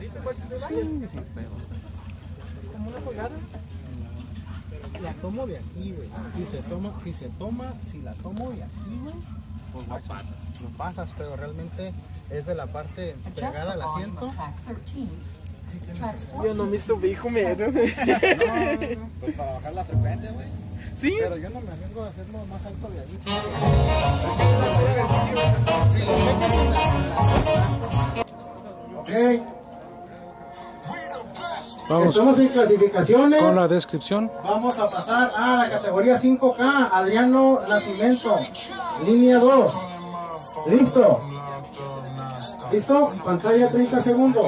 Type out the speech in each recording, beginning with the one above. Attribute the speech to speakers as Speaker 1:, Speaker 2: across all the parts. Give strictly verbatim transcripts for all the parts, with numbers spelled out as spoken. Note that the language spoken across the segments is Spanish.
Speaker 1: Sí, sí, pero...
Speaker 2: ¿Como una pulgada?
Speaker 1: La tomo de aquí, güey. Si se toma, si se toma, si la tomo de aquí, güey, pues lo pasas, lo pasas, pero realmente es de la parte pegada al asiento. Sí,
Speaker 2: yo no me subí con miedo.
Speaker 1: No, no, no. Pues para bajar la frecuencia, güey.
Speaker 2: Sí.
Speaker 1: Pero yo no me arriesgo a hacerlo más alto de ahí. Ok.
Speaker 3: Vamos
Speaker 1: Estamos en clasificaciones.
Speaker 3: con la descripción.
Speaker 1: Vamos a pasar a la categoría cinco K. Adriano Nacimiento, línea dos. Listo. Listo. Pantalla treinta segundos.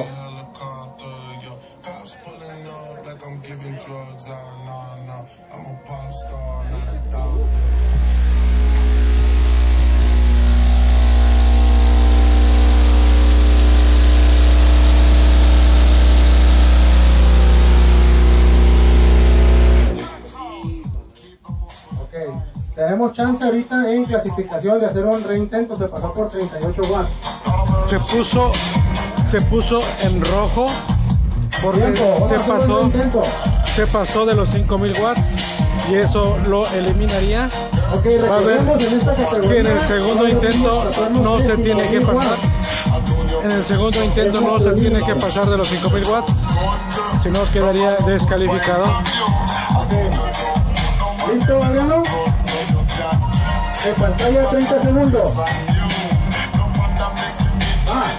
Speaker 1: Tenemos chance ahorita en clasificación de hacer un reintento. Se pasó por treinta y ocho watts.
Speaker 3: Se puso, se puso en rojo porque
Speaker 1: Tiempo,
Speaker 3: se
Speaker 1: vamos a hacer un
Speaker 3: pasó,
Speaker 1: reintento.
Speaker 3: se pasó de los cinco mil watts y eso lo eliminaría.
Speaker 1: Ok,
Speaker 3: Va a ver
Speaker 1: recordemos en esta categoría.
Speaker 3: si en el segundo intento no se tiene que pasar. En el segundo intento no se tiene que pasar de los cinco mil watts, si no quedaría descalificado.
Speaker 1: Okay. ¿Listo, Adriano? De pantalla treinta segundos. Ah.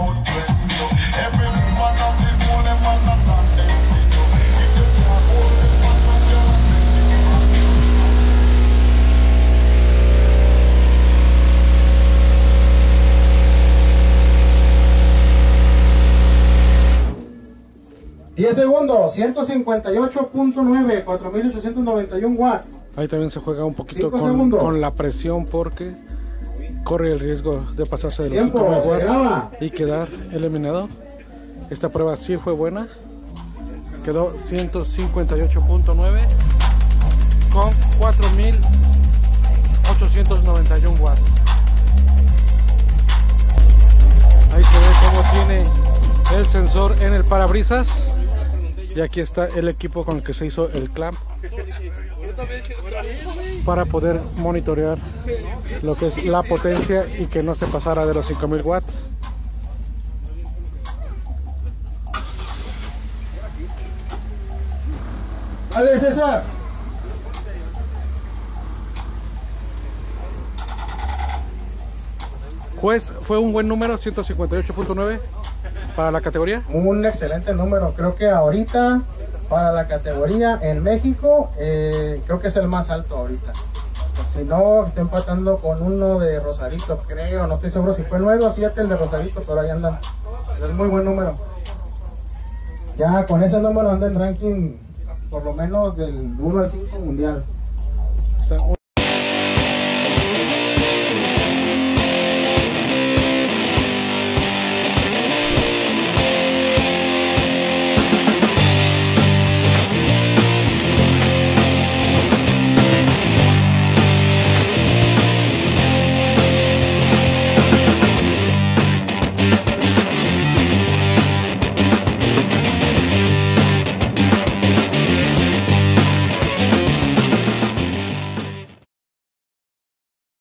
Speaker 1: diez segundos, ciento cincuenta y ocho punto nueve, cuatro mil ochocientos noventa y uno watts.
Speaker 3: Ahí también se juega un poquito con,
Speaker 1: segundos.
Speaker 3: con la presión porque corre el riesgo de pasarse de los
Speaker 1: Tiempo,
Speaker 3: cinco mil
Speaker 1: se graba.
Speaker 3: watts y quedar eliminado. Esta prueba sí fue buena. Quedó ciento cincuenta y ocho punto nueve con cuatro mil ochocientos noventa y uno watts. Ahí se ve cómo tiene el sensor en el parabrisas. Y aquí está el equipo con el que se hizo el clamp para poder monitorear lo que es la potencia y que no se pasara de los cinco mil watts.
Speaker 1: Dale, César.
Speaker 3: Juez, fue un buen número, ciento cincuenta y ocho punto nueve para la categoría.
Speaker 1: Un excelente número. Creo que ahorita para la categoría en México eh, creo que es el más alto ahorita. Si no, está empatando con uno de Rosarito, creo. No estoy seguro si fue nueve o siete el de Rosarito, pero ahí andan. Es muy buen número. Ya con ese número anda en ranking por lo menos del uno al cinco mundial.
Speaker 3: Está